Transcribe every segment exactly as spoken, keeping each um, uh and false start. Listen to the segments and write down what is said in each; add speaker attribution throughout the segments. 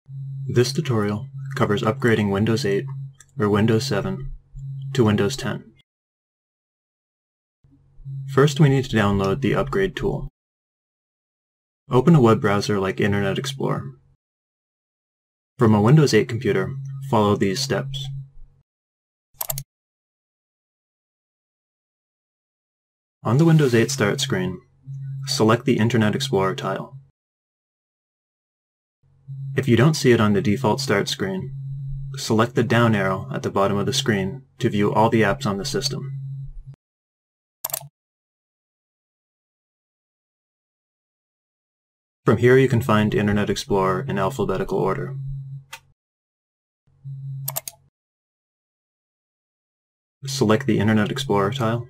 Speaker 1: This tutorial covers upgrading Windows eight or Windows seven to Windows ten. First, we need to download the upgrade tool. Open a web browser like Internet Explorer. From a Windows eight computer, follow these steps. On the Windows eight Start screen, select the Internet Explorer tile. If you don't see it on the default Start screen, select the down arrow at the bottom of the screen to view all the apps on the system. From here you can find Internet Explorer in alphabetical order. Select the Internet Explorer tile.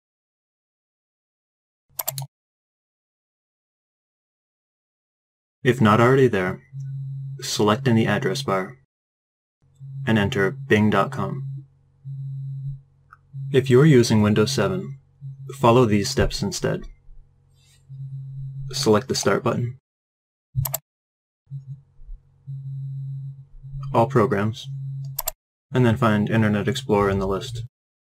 Speaker 1: If not already there, select in the address bar and enter bing dot com. If you are using Windows seven, follow these steps instead. Select the Start button, All Programs, and then find Internet Explorer in the list.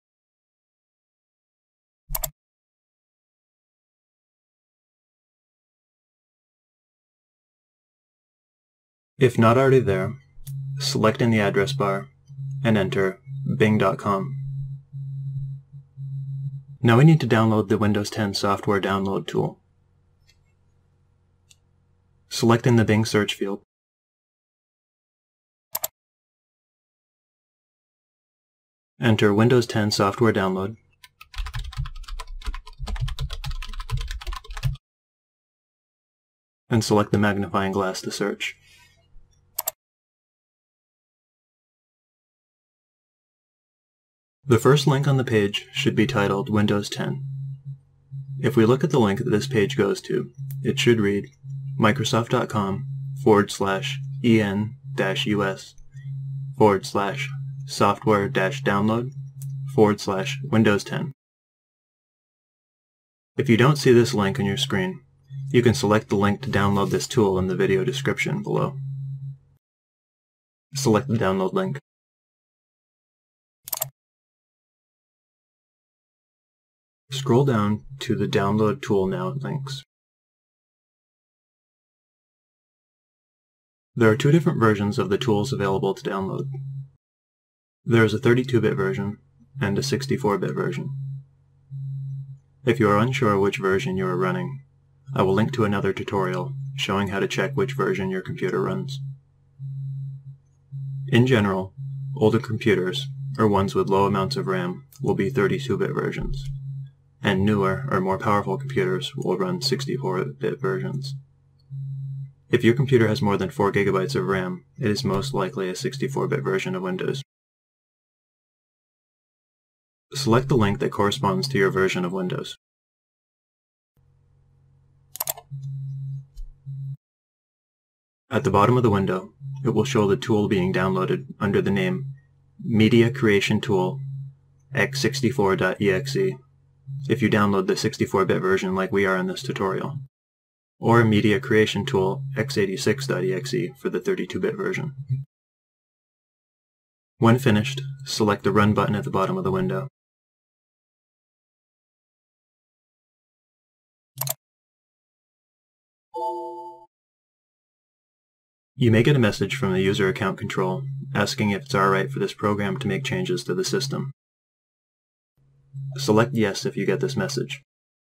Speaker 1: If not already there, select in the address bar and enter bing dot com. Now we need to download the Windows ten software download tool. Select in the Bing search field. Enter Windows ten software download. And select the magnifying glass to search. The first link on the page should be titled Windows ten. If we look at the link that this page goes to, it should read microsoft.com forward slash en dash us forward slash software dash download forward slash Windows ten. If you don't see this link on your screen, you can select the link to download this tool in the video description below. Select the download link. Scroll down to the Download Tool Now links. There are two different versions of the tools available to download. There is a thirty-two bit version and a sixty-four bit version. If you are unsure which version you are running, I will link to another tutorial showing how to check which version your computer runs. In general, older computers, or ones with low amounts of RAM, will be thirty-two bit versions, and newer or more powerful computers will run sixty-four bit versions. If your computer has more than four gigabytes of RAM, it is most likely a sixty-four bit version of Windows. Select the link that corresponds to your version of Windows. At the bottom of the window, it will show the tool being downloaded under the name Media Creation Tool x sixty-four dot e x e if you download the sixty-four bit version like we are in this tutorial, or Media Creation Tool x eighty-six dot e x e for the thirty-two bit version. When finished, select the Run button at the bottom of the window. You may get a message from the User Account Control asking if it's alright for this program to make changes to the system. Select Yes if you get this message.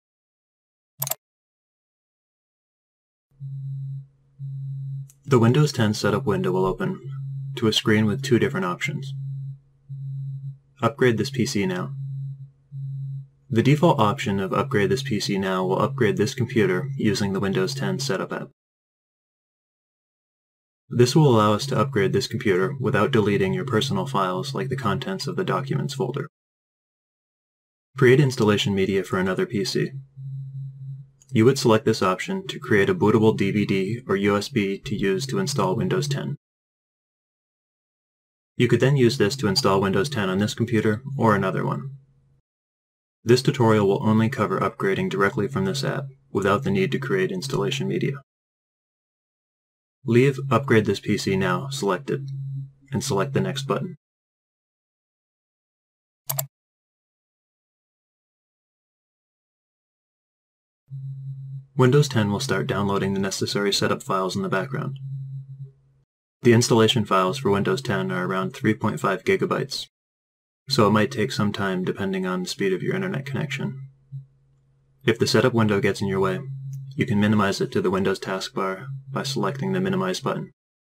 Speaker 1: The Windows ten Setup window will open to a screen with two different options. Upgrade this P C now. The default option of Upgrade this P C now will upgrade this computer using the Windows ten Setup app. This will allow us to upgrade this computer without deleting your personal files like the contents of the Documents folder. Create installation media for another P C. You would select this option to create a bootable D V D or U S B to use to install Windows ten. You could then use this to install Windows ten on this computer or another one. This tutorial will only cover upgrading directly from this app without the need to create installation media. Leave Upgrade this P C now selected, and select the Next button. Windows ten will start downloading the necessary setup files in the background. The installation files for Windows ten are around three point five gigabytes, so it might take some time depending on the speed of your internet connection. If the setup window gets in your way, you can minimize it to the Windows taskbar by selecting the Minimize button.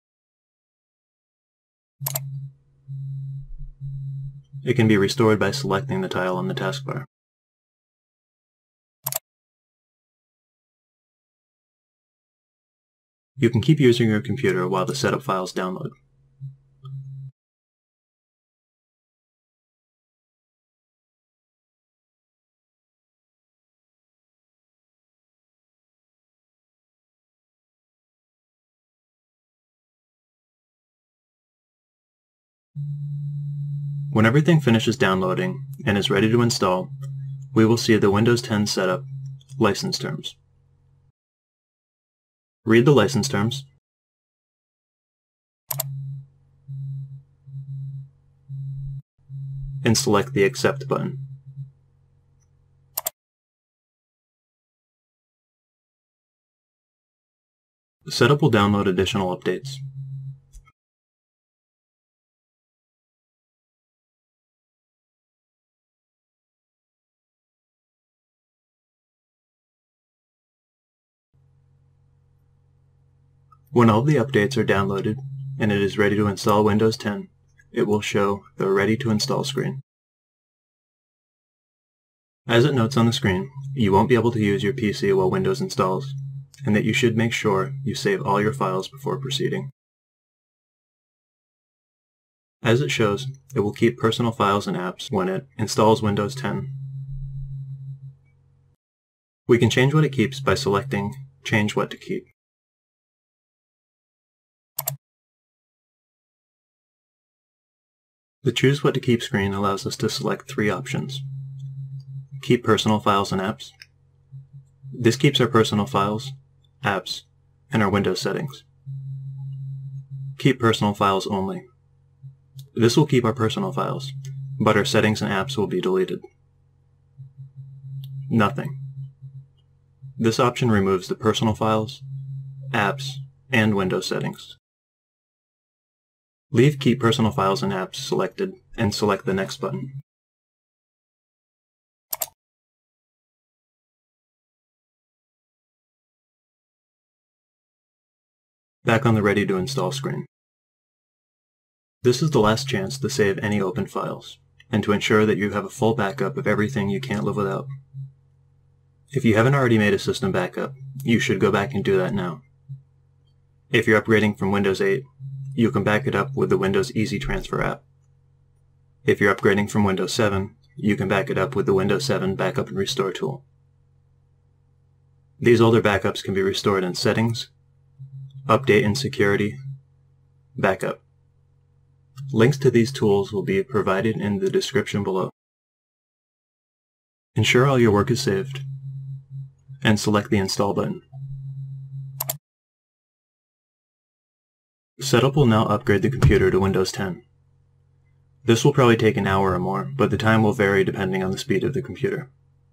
Speaker 1: It can be restored by selecting the tile on the taskbar. You can keep using your computer while the setup files download. When everything finishes downloading and is ready to install, we will see the Windows ten Setup License Terms. Read the license terms, and select the Accept button. Setup will download additional updates. When all the updates are downloaded and it is ready to install Windows ten, it will show the Ready to Install screen. As it notes on the screen, you won't be able to use your P C while Windows installs, and that you should make sure you save all your files before proceeding. As it shows, it will keep personal files and apps when it installs Windows ten. We can change what it keeps by selecting Change What to Keep. The Choose What to Keep screen allows us to select three options. Keep personal files and apps. This keeps our personal files, apps, and our Windows settings. Keep personal files only. This will keep our personal files, but our settings and apps will be deleted. Nothing. This option removes the personal files, apps, and Windows settings. Leave Keep Personal Files and Apps selected and select the Next button. Back on the Ready to Install screen. This is the last chance to save any open files, and to ensure that you have a full backup of everything you can't live without. If you haven't already made a system backup, you should go back and do that now. If you're upgrading from Windows eight, you can back it up with the Windows Easy Transfer app. If you're upgrading from Windows seven, you can back it up with the Windows seven Backup and Restore tool. These older backups can be restored in Settings, Update and Security, Backup. Links to these tools will be provided in the description below. Ensure all your work is saved, and select the Install button. Setup will now upgrade the computer to Windows ten. This will probably take an hour or more, but the time will vary depending on the speed of the computer.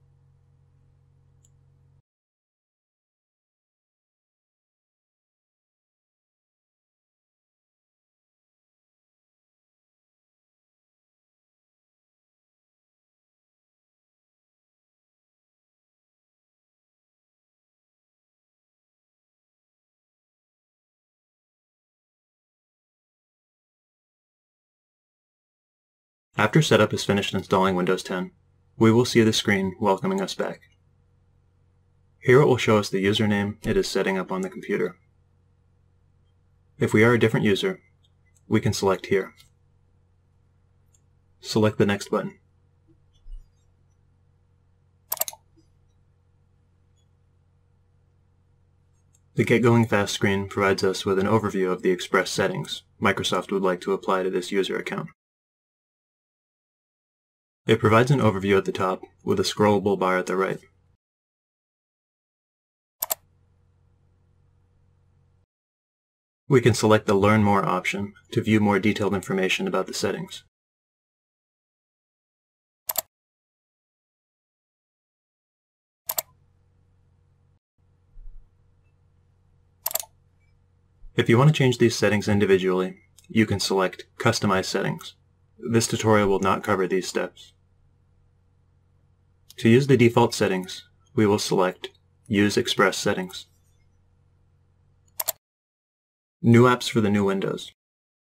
Speaker 1: After setup is finished installing Windows ten, we will see the screen welcoming us back. Here it will show us the username it is setting up on the computer. If we are a different user, we can select here. Select the Next button. The Get Going Fast screen provides us with an overview of the express settings Microsoft would like to apply to this user account. It provides an overview at the top with a scrollable bar at the right. We can select the Learn More option to view more detailed information about the settings. If you want to change these settings individually, you can select Customize Settings. This tutorial will not cover these steps. To use the default settings, we will select Use Express Settings. New apps for the new Windows.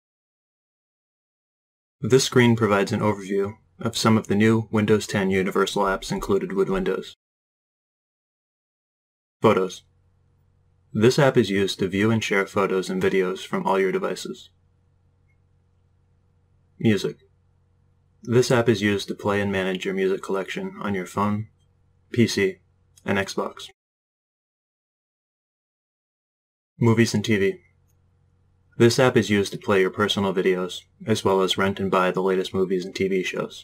Speaker 1: This screen provides an overview of some of the new Windows ten Universal apps included with Windows. Photos. This app is used to view and share photos and videos from all your devices. Music. This app is used to play and manage your music collection on your phone, P C, and Xbox. Movies and T V. This app is used to play your personal videos, as well as rent and buy the latest movies and T V shows.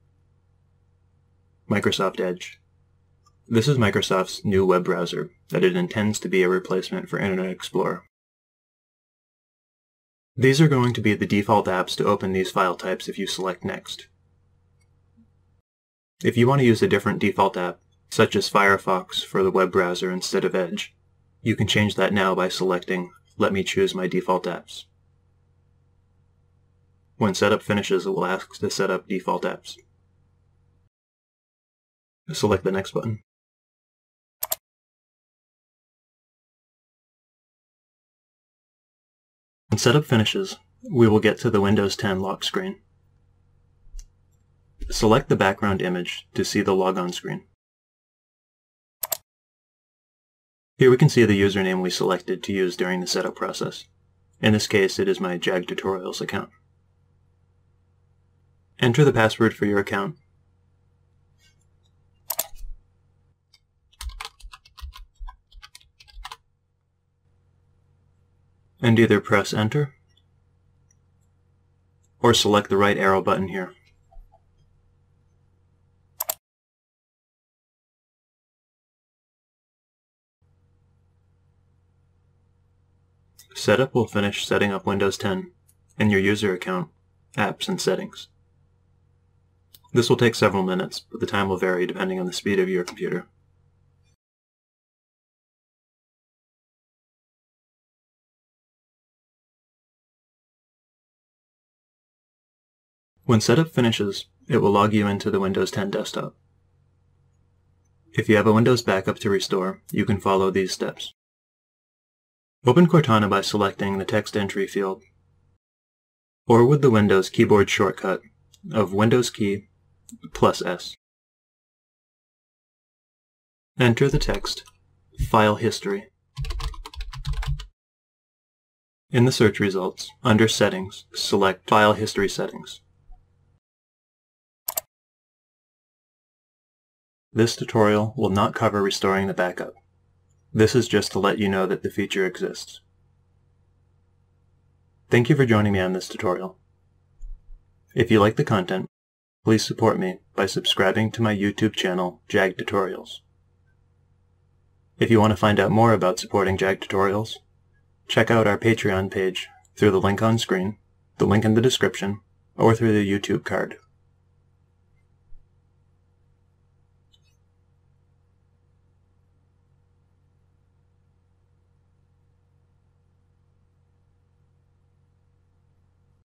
Speaker 1: Microsoft Edge. This is Microsoft's new web browser that it intends to be a replacement for Internet Explorer. These are going to be the default apps to open these file types if you select Next. If you want to use a different default app, such as Firefox for the web browser instead of Edge, you can change that now by selecting Let me choose my default apps. When setup finishes, it will ask to set up default apps. Select the Next button. When setup finishes, we will get to the Windows ten lock screen. Select the background image to see the logon screen. Here we can see the username we selected to use during the setup process. In this case, it is my Jag Tutorials account. Enter the password for your account. And either press Enter or select the right arrow button here. Setup will finish setting up Windows ten in your user account, apps, and settings. This will take several minutes, but the time will vary depending on the speed of your computer. When setup finishes, it will log you into the Windows ten desktop. If you have a Windows backup to restore, you can follow these steps. Open Cortana by selecting the text entry field, or with the Windows keyboard shortcut of Windows key plus S. Enter the text File History. In the search results, under Settings, select File History Settings. This tutorial will not cover restoring the backup. This is just to let you know that the feature exists. Thank you for joining me on this tutorial. If you like the content, please support me by subscribing to my YouTube channel, Jag Tutorials. If you want to find out more about supporting Jag Tutorials, check out our Patreon page through the link on screen, the link in the description, or through the YouTube card.